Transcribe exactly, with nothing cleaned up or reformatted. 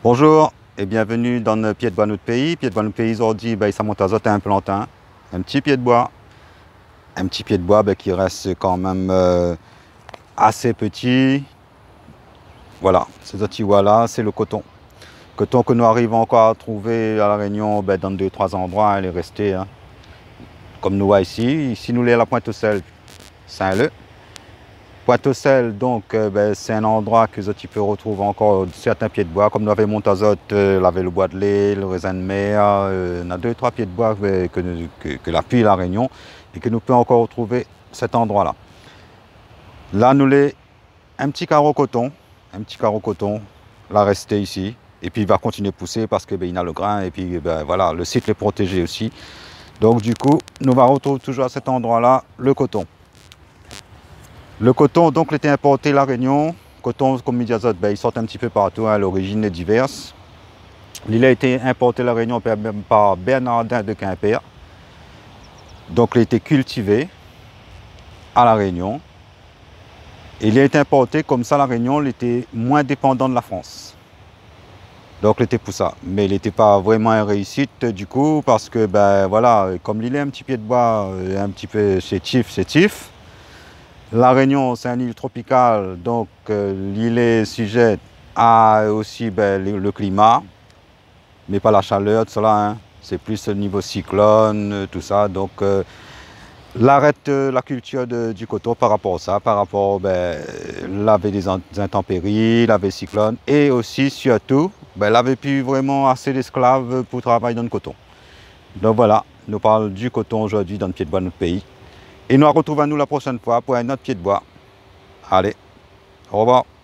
Bonjour et bienvenue dans le pied de bois notre pays. Pied de bois notre pays aujourd'hui, ben, ça monte à Zotte un plantain, un petit pied de bois, un petit pied de bois ben, qui reste quand même euh, assez petit. Voilà, ces petits là, c'est le coton. Coton que nous arrivons encore à trouver à La Réunion ben, dans deux trois endroits, hein, il est resté. Hein. Comme nous voyons ici, ici nous sommes à la Pointe-aux-Sel, Saint-Leu. Pointe-aux-Sel, donc, euh, ben, c'est un endroit que tu peux retrouver encore certains pieds de bois, comme nous avons Montazotte, euh, avait le bois de lait, le raisin de mer, euh, on a deux, trois pieds de bois que, que, que, que l'appuie La Réunion et que nous pouvons encore retrouver cet endroit-là. Là, nous avons un petit carreau coton, un petit carreau coton, là, resté ici, et puis il va continuer à pousser parce qu'il ben, a le grain, et puis ben, voilà, le site est protégé aussi. Donc, du coup, nous va retrouver toujours à cet endroit-là le coton. Le coton, donc, il était importé La Réunion. Coton, comme Mediazote, ben, il sort un petit peu partout, hein, l'origine est diverse. Il a été importé La Réunion par Bernardin de Quimper. Donc, il a été cultivé à La Réunion. Il a été importé comme ça, La Réunion, il était moins dépendant de la France. Donc, il était pour ça. Mais il n'était pas vraiment une réussite, du coup, parce que, ben, voilà, comme il est un petit pied de bois, un petit peu sétif, sétif. La Réunion, c'est une île tropicale, donc euh, l'île est sujette à aussi ben, le, le climat, mais pas la chaleur, tout cela. Hein. C'est plus le niveau cyclone, tout ça. Donc, euh, l'arrête euh, la culture de, du coton par rapport à ça, par rapport ben, l'avait des, des intempéries, l'avait cyclone, et aussi, surtout, ben, l'avait plus vraiment assez d'esclaves pour travailler dans le coton. Donc voilà, nous parlons du coton aujourd'hui dans le pied de bois de notre pays. Et nous retrouvons nous la prochaine fois pour un autre pied de bois. Allez, au revoir.